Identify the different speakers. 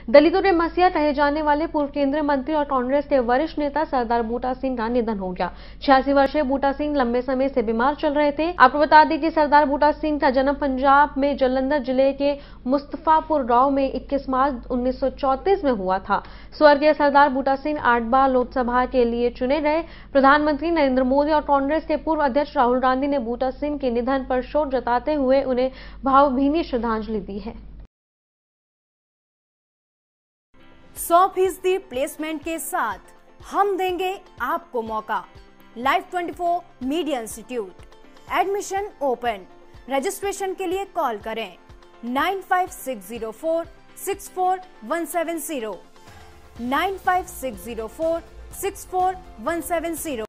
Speaker 1: दलितों ने मसीहा कहे जाने वाले पूर्व केंद्रीय मंत्री और कांग्रेस के वरिष्ठ नेता सरदार बूटा सिंह का निधन हो गया। 86 वर्षीय बूटा सिंह लंबे समय से बीमार चल रहे थे। आपको बता दें कि सरदार बूटा सिंह का जन्म पंजाब में जालंधर जिले के मुस्तफापुर गांव में 21 मार्च 1934 में हुआ था। स्वर्गीय सरदार बूटा सिंह 8 बार लोकसभा के लिए चुने गए। प्रधानमंत्री नरेंद्र मोदी और कांग्रेस के पूर्व अध्यक्ष राहुल गांधी ने बूटा सिंह के निधन पर शोक जताते हुए उन्हें भावभीनी श्रद्धांजलि दी है।
Speaker 2: 100% प्लेसमेंट के साथ हम देंगे आपको मौका। Live 24 media institute, admission open. Registration के लिए कॉल करें 95604 64170 95604 64170।